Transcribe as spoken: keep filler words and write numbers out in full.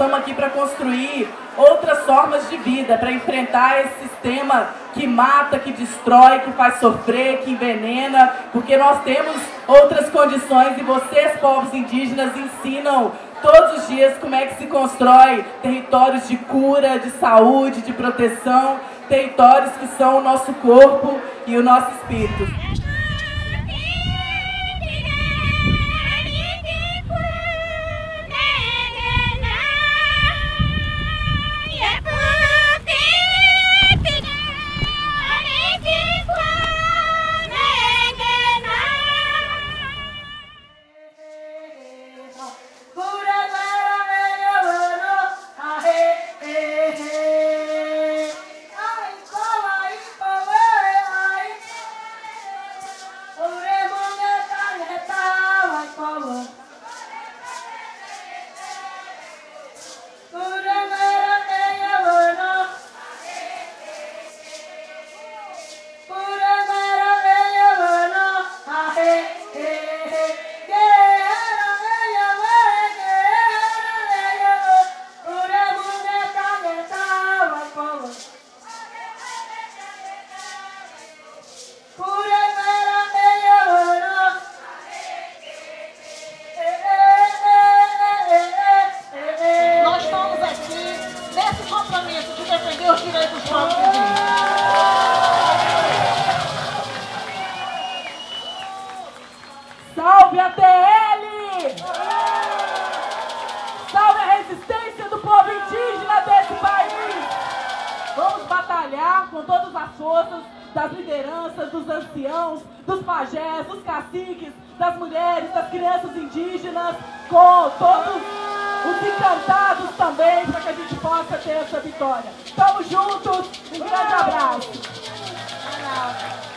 estamos aqui para construir outras formas de vida, para enfrentar esse sistema que mata, que destrói, que faz sofrer, que envenena, porque nós temos outras condições e vocês, povos indígenas, ensinam todos os dias como é que se constrói territórios de cura, de saúde, de proteção, territórios que são o nosso corpo e o nosso espírito. Salve a T L! Salve a resistência do povo indígena desse país! Vamos batalhar com todas as forças das lideranças, dos anciãos, dos pajés, dos caciques, das mulheres, das crianças indígenas, com todos os encantados também, para que a gente possa ter essa vitória. Tamo juntos, um grande abraço!